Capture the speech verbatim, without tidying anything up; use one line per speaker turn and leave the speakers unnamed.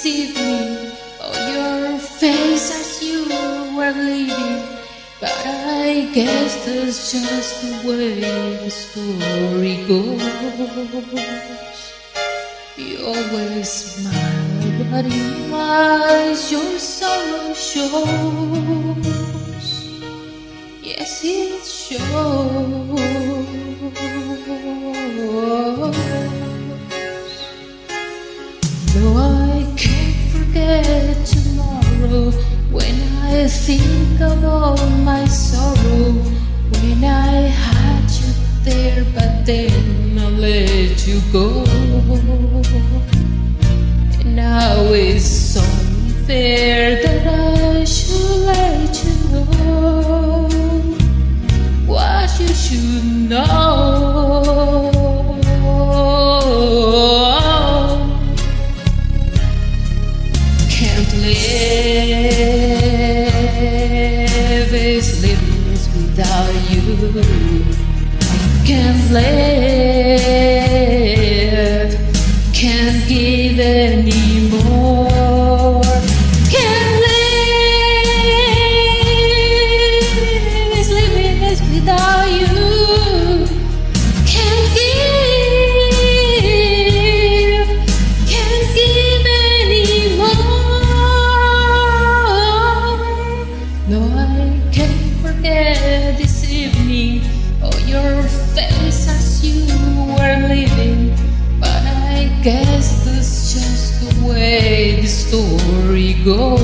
deceive me. Oh, your face as you were leaving, but I guess that's just the way the story goes. You always smile, but in my eyes your sorrow shows. Yes, it shows. No, I can't forget tomorrow when I think of all my sorrow. When I had you there, but then I let you go. And now it's unfair that I should let you know what you should know. Can't live this living without you. Can't live, can't give anymore. Can't live this living without you. Can't give, can't give anymore. No, I can't forget this evening. Oh, your face as you were leaving, but I guess that's just the way the story goes.